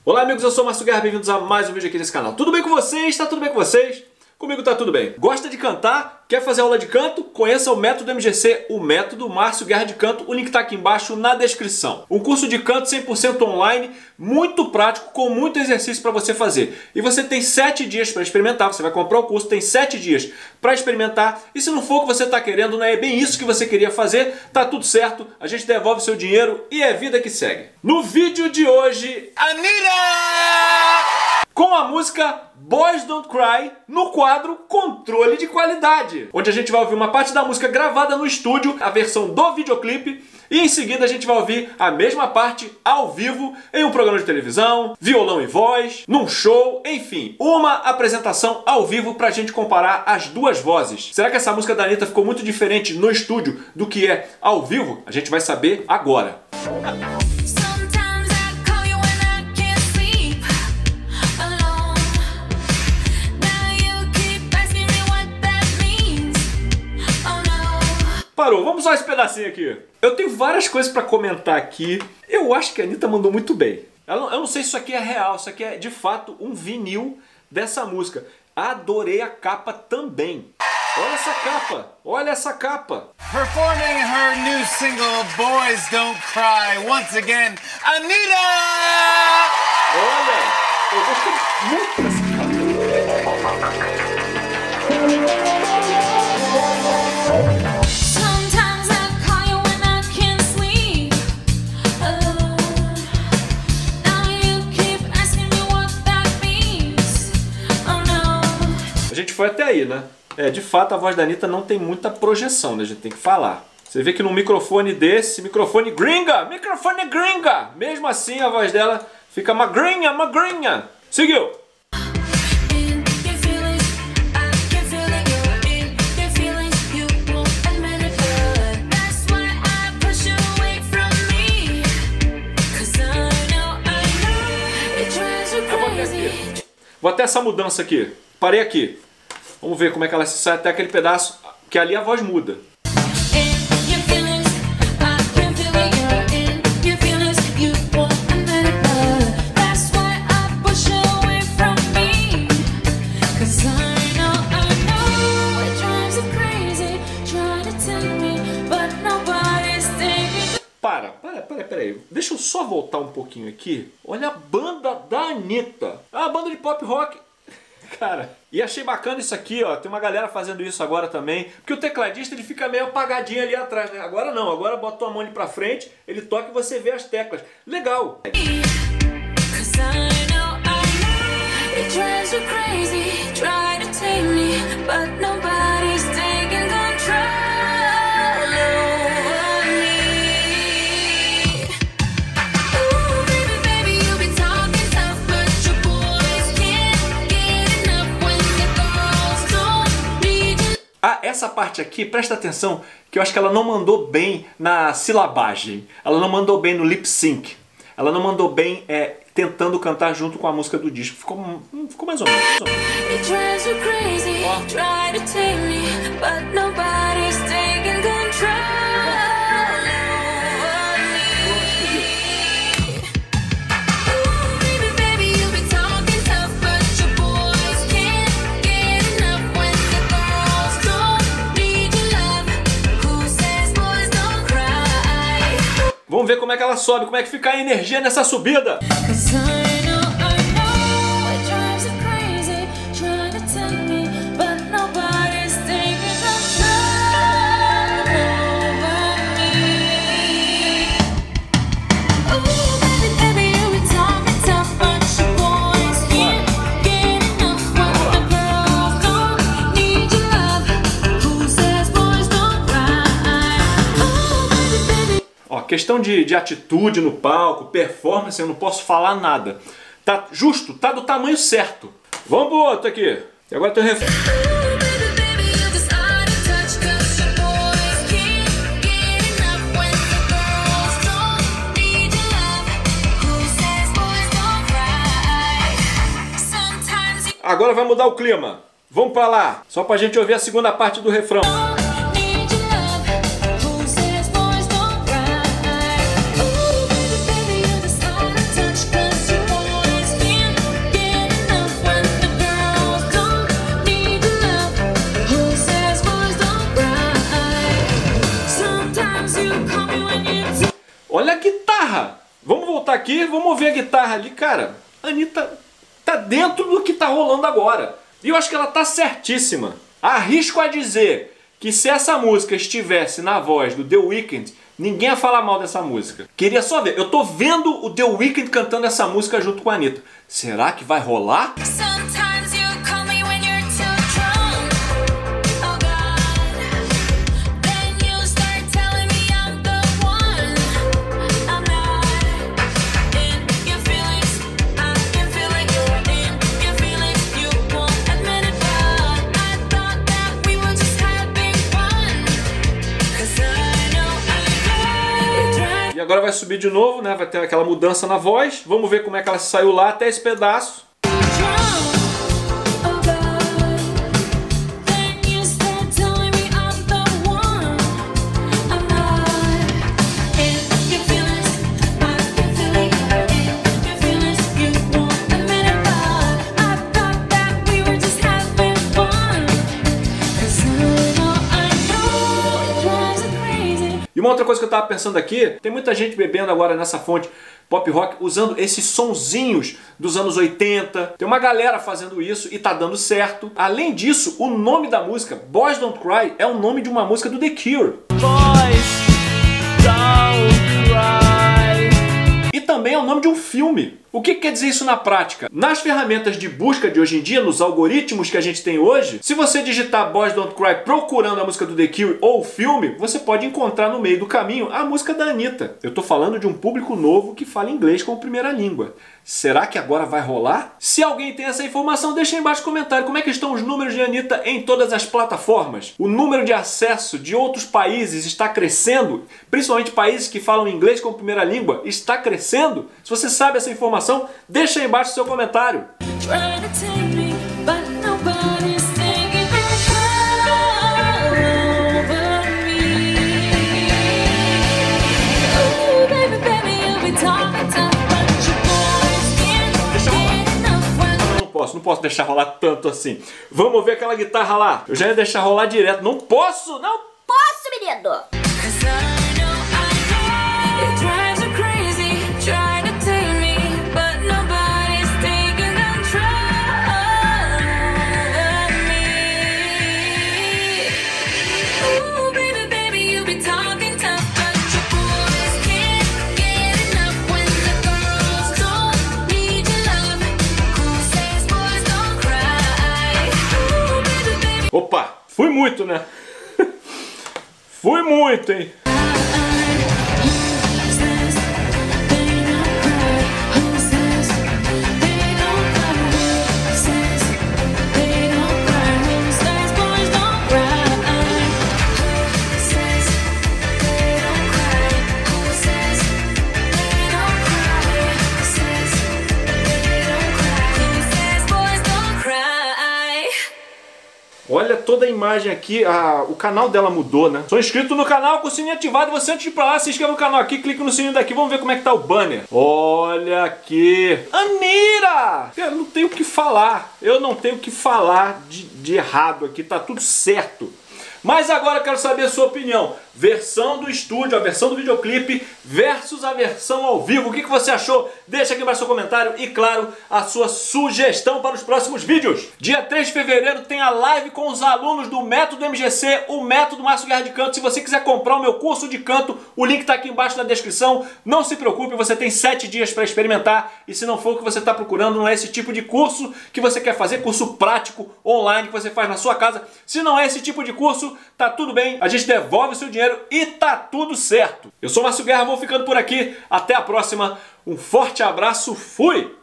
Olá amigos, eu sou o Márcio Guerra, bem-vindos a mais um vídeo aqui nesse canal. Tudo bem com vocês? Tá tudo bem com vocês? Comigo tá tudo bem. Gosta de cantar? Quer fazer aula de canto? Conheça o Método MGC, o Método Márcio Guerra de Canto. O link tá aqui embaixo na descrição. Um curso de canto 100% online, muito prático, com muito exercício para você fazer. E você tem 7 dias para experimentar. Você vai comprar o curso, tem 7 dias para experimentar. E se não for o que você tá querendo, não é bem isso que você queria fazer, tá tudo certo. A gente devolve seu dinheiro e é vida que segue. No vídeo de hoje, Anitta! Com a música Boys Don't Cry no quadro Controle de Qualidade, onde a gente vai ouvir uma parte da música gravada no estúdio, a versão do videoclipe, e em seguida a gente vai ouvir a mesma parte ao vivo em um programa de televisão, violão e voz, num show, enfim, uma apresentação ao vivo pra gente comparar as duas vozes. Será que essa música da Anitta ficou muito diferente no estúdio do que é ao vivo? A gente vai saber agora. Parou, vamos usar esse pedacinho aqui. Eu tenho várias coisas pra comentar aqui. Eu acho que a Anitta mandou muito bem. Eu não sei se isso aqui é real, isso aqui é de fato um vinil dessa música. Adorei a capa também. Olha essa capa, olha essa capa. Performing her new single, Boys Don't Cry, once again, Anitta! Olha, eu gostei muito dessa capa. A gente foi até aí, né? De fato a voz da Anitta não tem muita projeção, né? A gente tem que falar. Você vê que num microfone desse, microfone gringa, mesmo assim a voz dela fica magrinha, magrinha. Seguiu! Vou até essa mudança aqui. Parei aqui. Vamos ver como é que ela se sai até aquele pedaço que ali a voz muda. Peraí. Deixa eu só voltar um pouquinho aqui. Olha a banda da Anitta. É uma banda de pop rock. Cara, e achei bacana isso aqui, ó. Tem uma galera fazendo isso agora também. Porque o tecladista ele fica meio apagadinho ali atrás, né? Agora não, agora bota a mão ali pra frente, ele toca e você vê as teclas. Legal! Ah, essa parte aqui, presta atenção, que eu acho que ela não mandou bem na silabagem. Ela não mandou bem no lip sync. Ela não mandou bem tentando cantar junto com a música do disco. Ficou mais ou menos. Vamos ver como é que ela sobe, como é que fica a energia nessa subida. Questão de atitude no palco, performance, eu não posso falar nada. Tá justo, tá do tamanho certo. Vamos pro outro aqui. E agora tem o refrão. Agora vai mudar o clima. Vamos pra lá, só pra gente ouvir a segunda parte do refrão. aqui, vamos ouvir a guitarra ali. Cara, a Anitta tá dentro do que tá rolando agora. E eu acho que ela tá certíssima. Arrisco a dizer que se essa música estivesse na voz do The Weeknd, ninguém ia falar mal dessa música. Queria só ver. Eu tô vendo o The Weeknd cantando essa música junto com a Anitta. Será que vai rolar? E agora vai subir de novo, né? Vai ter aquela mudança na voz. Vamos ver como é que ela saiu lá até esse pedaço. E uma outra coisa que eu tava pensando aqui, tem muita gente bebendo agora nessa fonte pop rock usando esses sonzinhos dos anos 80. Tem uma galera fazendo isso e tá dando certo. Além disso, o nome da música, Boys Don't Cry, é o nome de uma música do The Cure. Boys Don't Cry. E também é o nome de um filme. O que quer dizer isso na prática? Nas ferramentas de busca de hoje em dia, nos algoritmos que a gente tem hoje, se você digitar Boys Don't Cry procurando a música do The Cure ou o filme, você pode encontrar no meio do caminho a música da Anitta. Eu tô falando de um público novo que fala inglês como primeira língua. Será que agora vai rolar? Se alguém tem essa informação, deixa aí embaixo no comentário. Como é que estão os números de Anitta em todas as plataformas? O número de acesso de outros países está crescendo? Principalmente países que falam inglês como primeira língua, está crescendo? Se você sabe essa informação, deixa aí embaixo o seu comentário. Não posso deixar rolar tanto assim. Vamos ver aquela guitarra lá. Eu já ia deixar rolar direto. Não posso, não posso, menino. Opa, fui muito, né? Fui muito, hein? Olha toda a imagem aqui, o canal dela mudou, né? Sou inscrito no canal com o sininho ativado, você antes de ir pra lá, se inscreva no canal aqui, clica no sininho daqui, vamos ver como é que tá o banner. Olha aqui, Anira! Eu não tenho o que falar, eu não tenho o que falar de errado aqui, tá tudo certo. Mas agora eu quero saber a sua opinião. Versão do estúdio, a versão do videoclipe versus a versão ao vivo. O que você achou? Deixa aqui embaixo seu comentário e, claro, a sua sugestão para os próximos vídeos. Dia 3 de fevereiro tem a live com os alunos do Método MGC, o Método Márcio Guerra de Canto. Se você quiser comprar o meu curso de canto, o link está aqui embaixo na descrição. Não se preocupe, você tem 7 dias para experimentar. E se não for o que você está procurando, não é esse tipo de curso que você quer fazer, curso prático, online, que você faz na sua casa. Se não é esse tipo de curso, tá tudo bem, a gente devolve o seu dinheiro e tá tudo certo. Eu sou o Márcio Guerra, vou ficando por aqui. Até a próxima. Um forte abraço, fui!